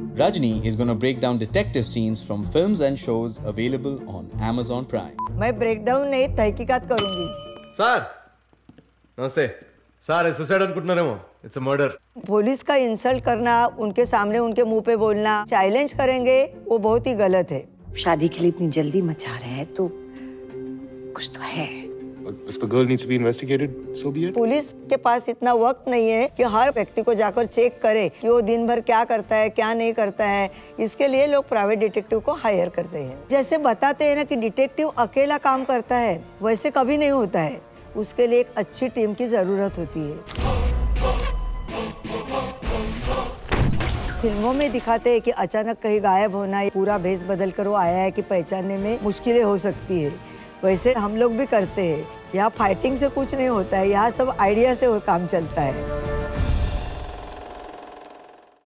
Rajini is going to break down detective scenes from films and shows available on Amazon Prime. मैं breakdown नहीं तहकीकात करूंगी। Sir नमस्ते sir suicide अनुకుంటున్నారేమో it's a murder. Police का insult करना, उनके सामने उनके मुंह पे बोलना, चैलेंज करेंगे वो बहुत ही गलत है। शादी के लिए इतनी जल्दी मचा रहे हैं तो कुछ तो है। If the girl needs to be investigated, so be it. Police के पास इतना वक्त नहीं है कि हर व्यक्ति को जाकर चेक करे कि वो दिन भर क्या करता है क्या नहीं करता है। इसके लिए लोग प्राइवेट डिटेक्टिव को हायर करते हैं। जैसे बताते हैं ना कि डिटेक्टिव अकेला काम करता है, वैसे कभी नहीं होता है। उसके लिए एक अच्छी टीम की जरूरत होती है। फिल्मों में दिखाते हैं कि अचानक कहीं गायब होना, पूरा भेष बदल कर वो आया है कि पहचानने में मुश्किलें हो सकती है। वैसे हम लोग भी करते हैं। यहाँ फाइटिंग से कुछ नहीं होता है, यहाँ सब आइडिया से वो काम चलता है।